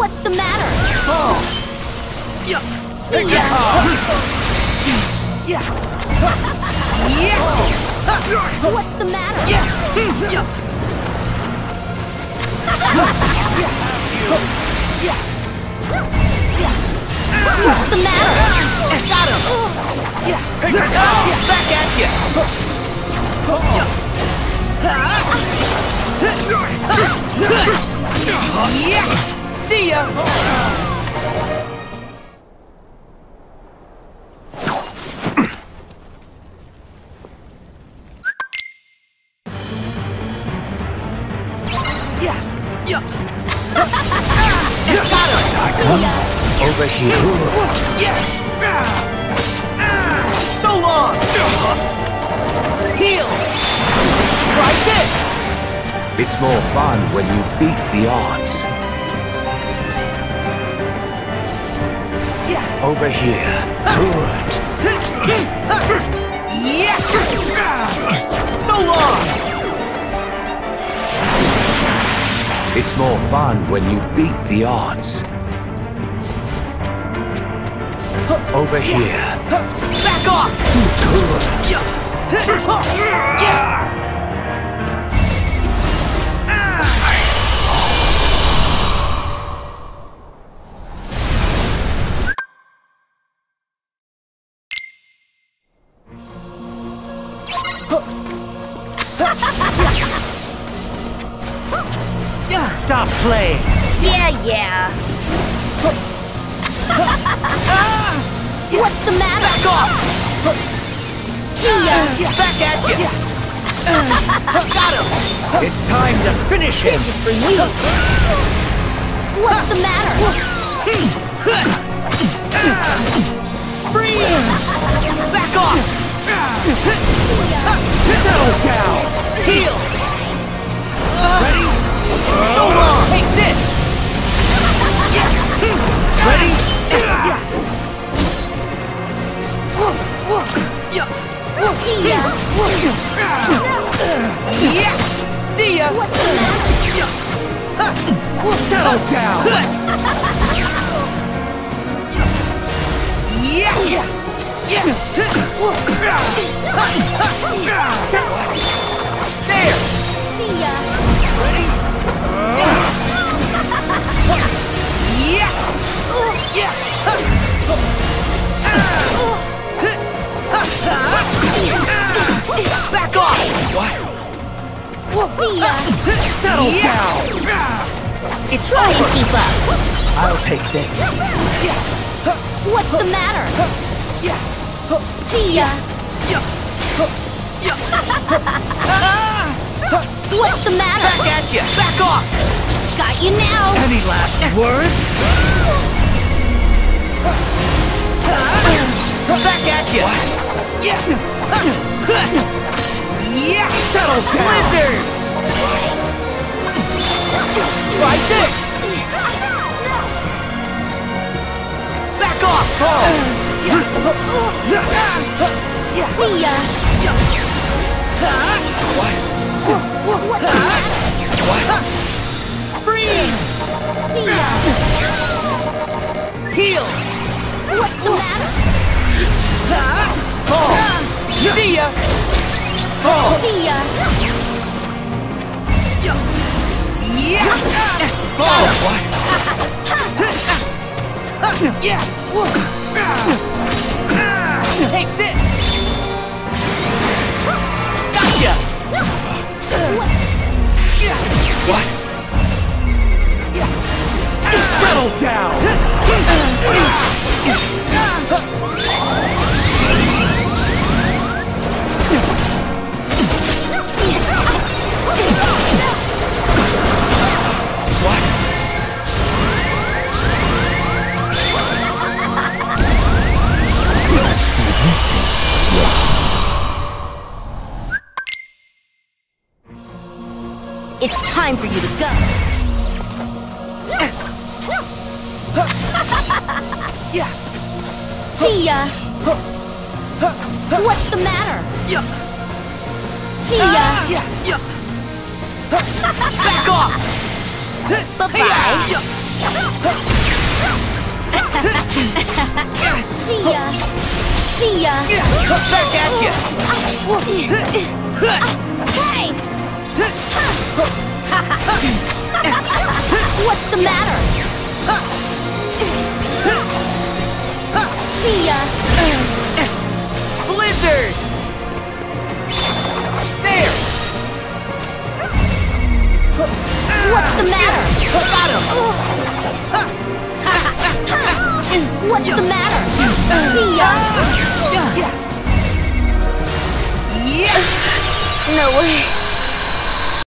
What's the matter? Yeah. See ya. Yeah. What's the matter? Yeah. What's the matter? Got him. Yeah. Back at you. Yeah. See ya. Over here. So long. Heal. Try this. It's more fun when you beat the odds. Over here. Good. So long. It's more fun when you beat the odds. Over here. Back off. Good. Stop playing. Yeah. What's the matter? Back off. See ya. Back at you. Got him. It's time to finish him. This is for you. What's the matter? Freeze. Back off. See ya. Settle down. Heal. Ready? So long. Take this. Ready? See ya. Yeah. See ya. What's the matter? Settle down. Yeah. There. See ya. Back off! What? See ya. Settle down! It's Try and over! keep up. I'll take this. What's the matter? See ya. What's the matter? Back at you! Back off! Got you now. Any last words? Back at you! Settle down! Blizzard! Try this! Back off! See ya. What's the matter? Freeze! See ya. Heal! What's the matter? See ya! See ya. Take this! Gotcha! What? Settle down! What? It's time for you to go. See ya. What's the matter? See ya. Back off! Bye-bye. See ya! See ya! Back at you! Hey! What's the matter? See ya!